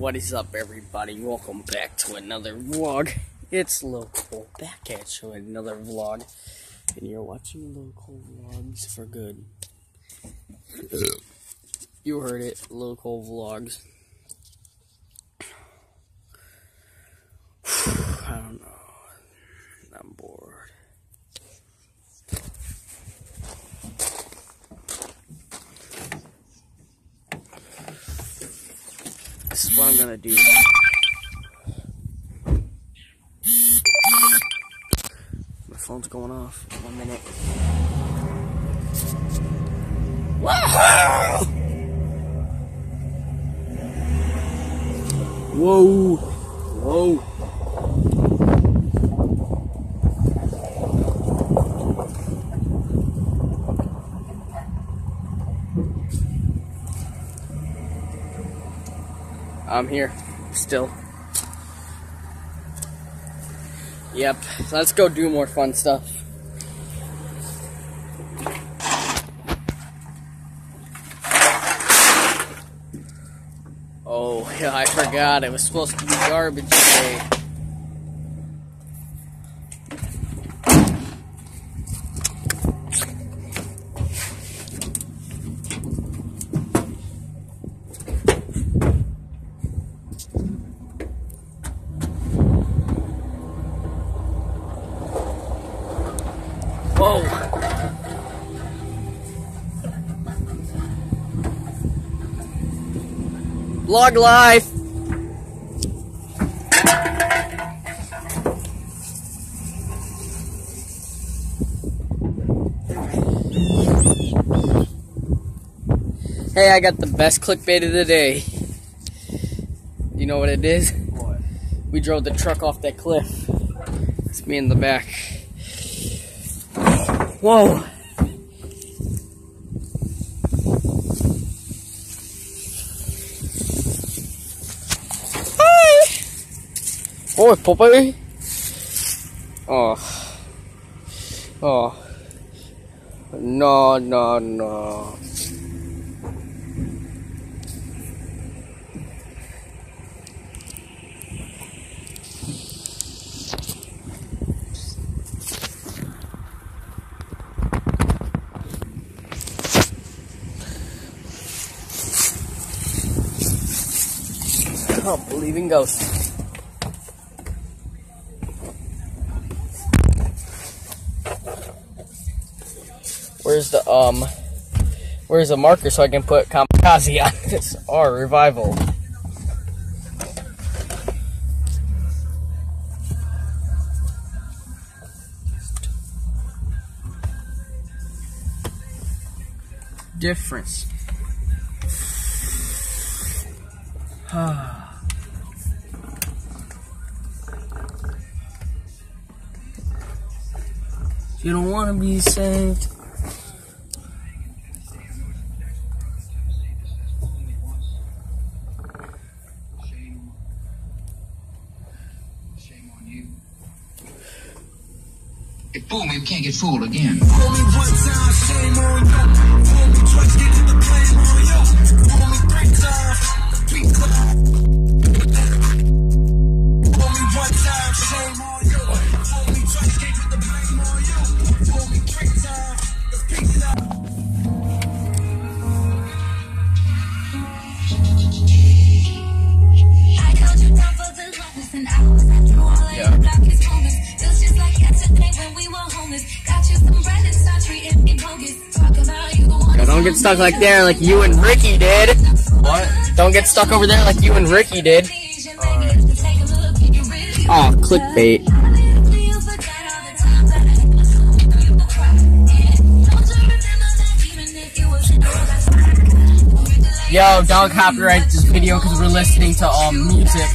What is up, everybody? Welcome back to another vlog. It's Local, back at you with another vlog. And you're watching Local Vlogs for good. You heard it, Local Vlogs. I don't know. I'm bored. This is what I'm gonna do. My phone's going off. 1 minute. Wow! Whoa! Whoa! I'm here, still. Yep, so let's go do more fun stuff. Oh, yeah, I forgot, it was supposed to be garbage day. Whoa! Vlog life! Hey, I got the best clickbait of the day. You know what it is? What? We drove the truck off that cliff. It's me in the back. Whoa! Hi! Oh, Popeye! Oh. Oh. No, no, no. I don't believe in ghosts. Where's the marker so I can put kamikaze on this? Or revival. Difference. You don't want to be saved. Shame on you. If fool me, we can't get fooled again. Fool me one time, shame on you. Fool me twice, get to the blame on you. Fool me 3 times, fool me one time, shame on you. Fool me twice, get to the blame on you. Fool me 3 times, let's pick it up. I held you down for the longest, and hours after all of your blackest moments. Feels just like yesterday when we were homeless. Got you some bread and start treating me bogus. Talk about you the Don't get stuck like there like you and Ricky did. What? Don't get stuck over there like you and Ricky did. Oh, clickbait. Yo, don't copyright this video because we're listening to music.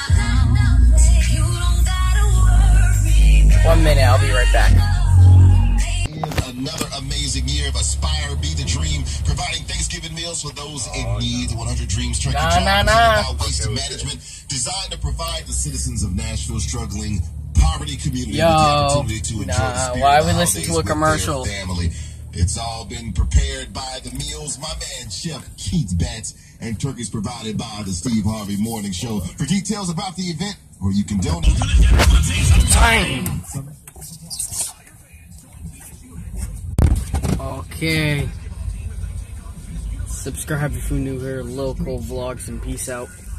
1 minute, I'll be right back. Another amazing year of Aspire, Be the Dream, providing Thanksgiving meals for those in need. 100 Dreams Turkey about waste management, designed to provide the citizens of Nashville struggling poverty community with the opportunity to enjoy the spirit why of we the listen holidays to a with their commercial? family. It's all been prepared by the meals, my man Chef Keith Batts, and turkeys provided by the Steve Harvey Morning Show. For details about the event, or you can donate. Time. Okay. Subscribe if you're new here. Local vlogs and peace out.